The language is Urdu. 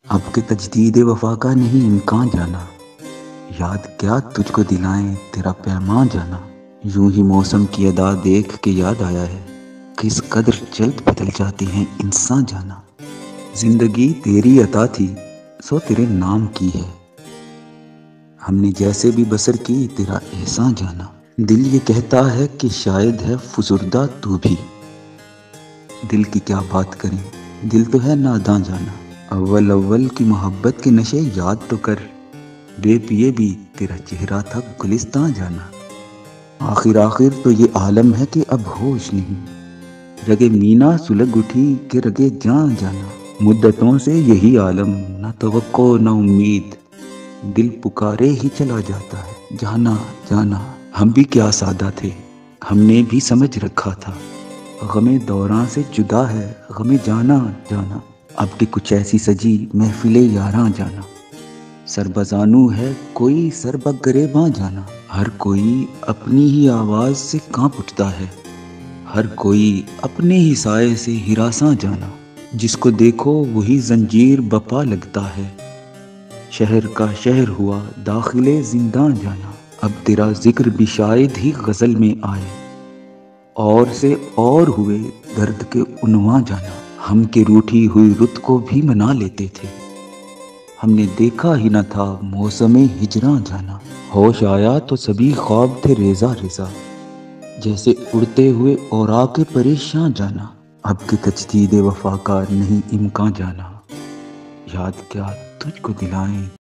اب کے تجدید وفا کا نہیں امکان جانا، یاد کیا تجھ کو دلائیں تیرا پیمان جانا۔ یوں ہی موسم کی ادا دیکھ کے یاد آیا ہے، کس قدر جلد بدل جاتے ہیں انسان جانا۔ زندگی تیری عطا تھی سو تیرے نام کی ہے، ہم نے جیسے بھی بسر کی تیرا احسان جانا۔ دل یہ کہتا ہے کہ شاید ہے فسردہ تو بھی، دل کی کیا بات کریں دل تو ہے ناداں جانا۔ اول اول کی محبت کے نشے یاد تو کر، بے پیے بھی تیرا چہرہ تھا گلستان جانا۔ آخر تو یہ عالم ہے کہ اب ہوش نہیں، رگے مینا سلگ اٹھی کہ رگے جان جانا۔ مدتوں سے یہی عالم، نہ توقع نہ امید، دل پکارے ہی چلا جاتا ہے جانا جانا۔ ہم بھی کیا سادہ تھے، ہم نے بھی سمجھ رکھا تھا، غم دوراں سے جدا ہے غم جانا جانا۔ اب کہ کچھ ایسی سجی محفل یاراں جانا، سربزانو ہے کوئی سربہ گریباں جانا۔ ہر کوئی اپنی ہی آواز سے کانپ اٹھتا ہے، ہر کوئی اپنے ہی سائے سے ہراساں جانا۔ جس کو دیکھو وہی زنجیر بپا لگتا ہے، شہر کا شہر ہوا داخل زنداں جانا۔ اب تیرا ذکر بھی شاید ہی غزل میں آئے، اور سے اور ہوئے درد کے عنواں جانا۔ ہم کے روٹھی ہوئی رت کو بھی منا لیتے تھے، ہم نے دیکھا ہی نہ تھا موسم ہجراں جانا۔ ہوش آیا تو سبھی خواب تھے ریزہ ریزہ، جیسے اڑتے ہوئے اوراق پریشاں جانا۔ اب کے تجدید وفا کا نہیں امکان جانا، یاد کیا تجھ کو دلائیں